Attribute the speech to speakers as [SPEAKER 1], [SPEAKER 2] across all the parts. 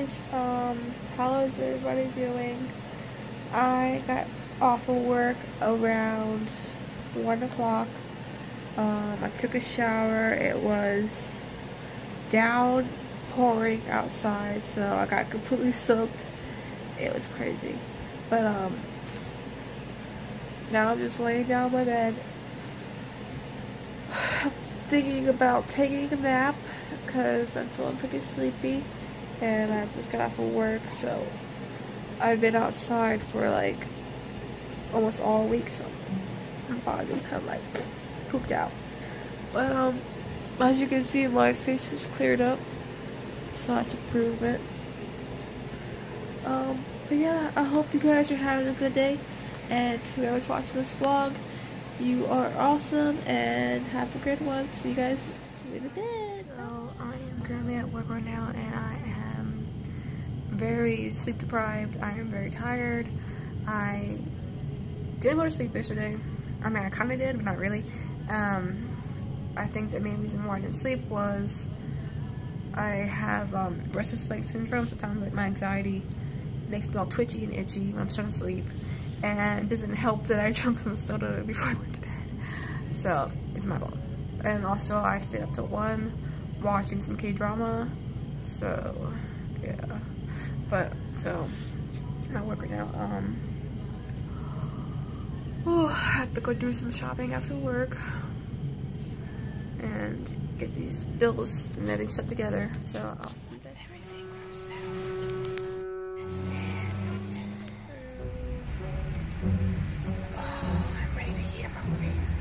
[SPEAKER 1] guys, how is everybody doing? I got off of work around 1 o'clock. I took a shower. It was downpouring outside, so I got completely soaked. It was crazy. But now I'm just laying down in my bed thinking about taking a nap because I'm feeling pretty sleepy, and I just got off of work, so I've been outside for like almost all week, so my body is kind of like pooped out. But as you can see, my face has cleared up, so that's improvement. But yeah, I hope you guys are having a good day, and whoever's watching this vlog, you are awesome, and have a good one. See you guys in a bit. So I am currently at work right now, and I am very sleep deprived. I am very tired. I didn't go to sleep yesterday. I mean, I kind of did, but not really. I think the main reason why I didn't sleep was I have restless leg syndrome. Sometimes like my anxiety makes me all twitchy and itchy when I'm trying to sleep, and it doesn't help that I drank some soda before I went to bed. So it's my fault. And also I stayed up till 1 watching some K-drama. So yeah. But so I'm at work right now. I have to go do some shopping after work and get these bills and everything set together. So I'll see that everything from soon. I'm ready to eat. I'm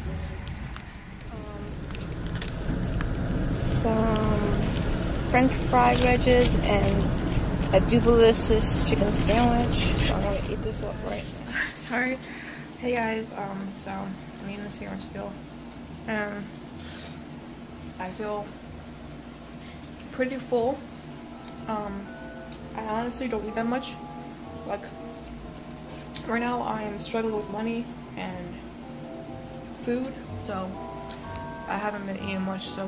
[SPEAKER 1] hungry. Some French fry wedges and a Dubalicious chicken sandwich. So I'm gonna eat this up right now. Sorry. Hey guys, so I'm eating the sandwich still. I feel pretty full. I honestly don't eat that much. Like, right now I am struggling with money and food, so I haven't been eating much. So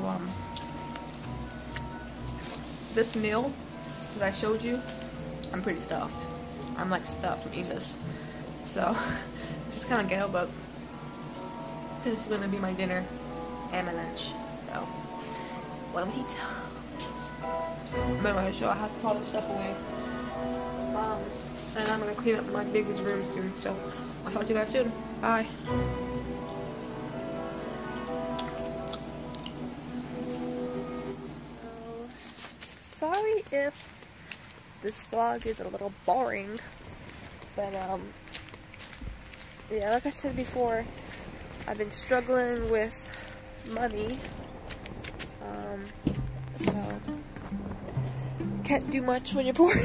[SPEAKER 1] this meal that I showed you, I'm pretty stuffed. I'm like stuffed from eating this. So it's kind of ghetto, but this is gonna be my dinner and my lunch. So what I'm gonna eat. I'm gonna show I have to put all this stuff away. And I'm gonna clean up my baby's rooms too. So I'll talk to you guys soon. Bye. Sorry if this vlog is a little boring, but yeah, like I said before, I've been struggling with money, so can't do much when you're poor.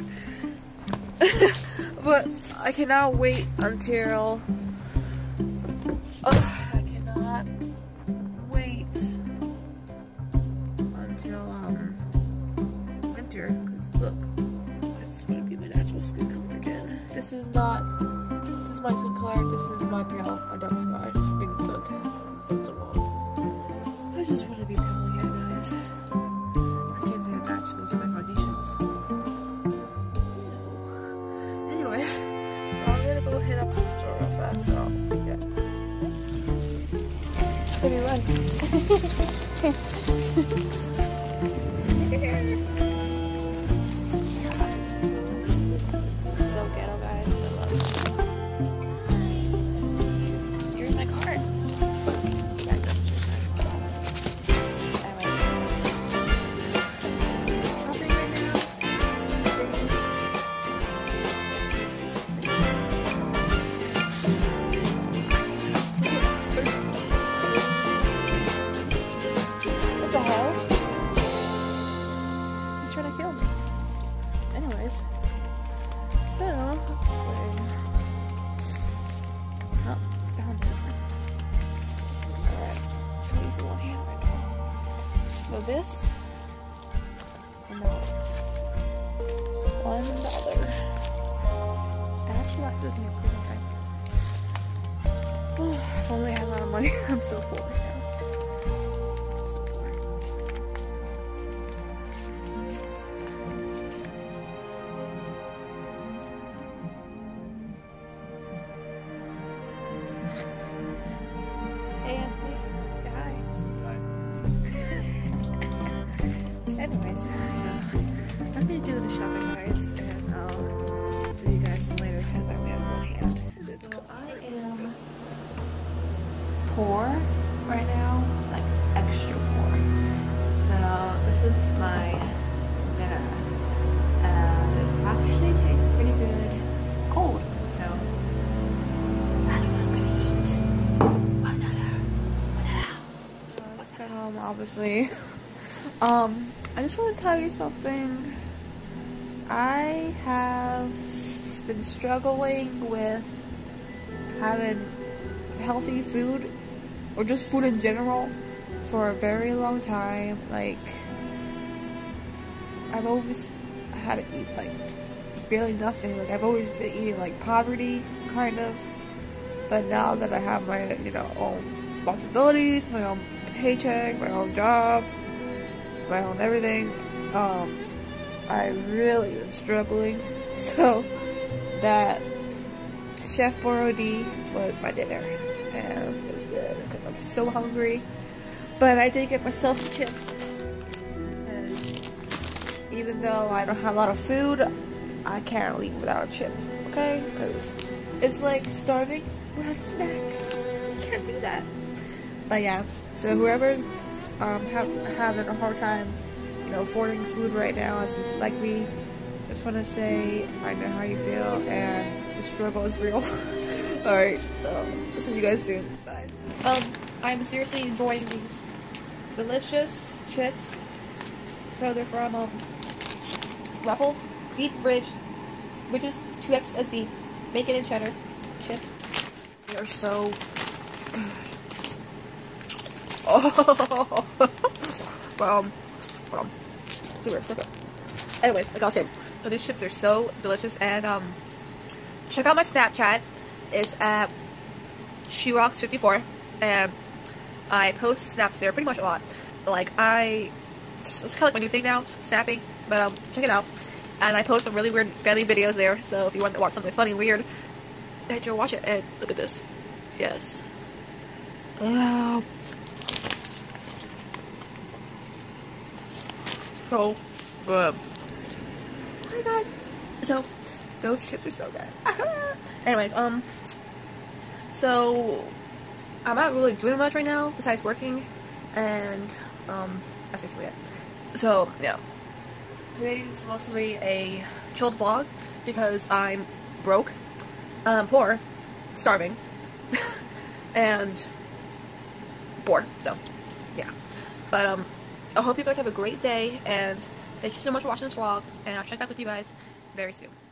[SPEAKER 1] But I cannot wait until I cannot wait until winter, because look, this is gonna be my natural skin color again. This is my skin color. This is my pale, my dark sky. Just being sun so long. I just want to be pale again, guys. I can't even match most of my foundations. So, anyways, so I'm gonna go hit up the store real fast. So I'll see you guys. Let me run. Trying to kill me. Anyways, so let's see. Oh, found it. Alright, I'm using one hand right now. So this, no, $1. And actually, that's looking at pretty time. If only I had a lot of money. I'm so poor right now. seriously. I just want to tell you something. I have been struggling with having healthy food, or just food in general, for a very long time. Like, I've always had to eat like barely nothing. Like, I've always been eating like poverty, kind of. But now that I have my, own responsibilities, my own paycheck, my own job, my own everything, I really am struggling. So that Chef Borodie was my dinner, and it was good because I'm so hungry. But I did get myself chips, and even though I don't have a lot of food, I can't leave without a chip, okay? Because it's like starving without a snack. You can't do that. But yeah, so whoever's having a hard time, affording food right now, as like me, just want to say I know how you feel, and the struggle is real. Alright, so listen to you guys soon. Bye. I'm seriously enjoying these delicious chips. So they're from Ruffles Deep Ridge, which is 2x as deep, bacon and cheddar chips. They are so good. Oh, anyways, like I was saying, so these chips are so delicious, and check out my Snapchat. It's at SheRocks54, and I post snaps there pretty much a lot. Like, it's kind of like my new thing now, snapping, but check it out. And I post some really weird family videos there, so if you want to watch something funny and weird, then you'll watch it. And look at this. Yes. So good. Oh my god. So, those chips are so good. Anyways, so I'm not really doing much right now besides working, and that's basically it. So yeah, today's mostly a chilled vlog because I'm broke, poor, starving, and bored. So yeah, but I hope you guys have a great day, and thank you so much for watching this vlog, and I'll check back with you guys very soon.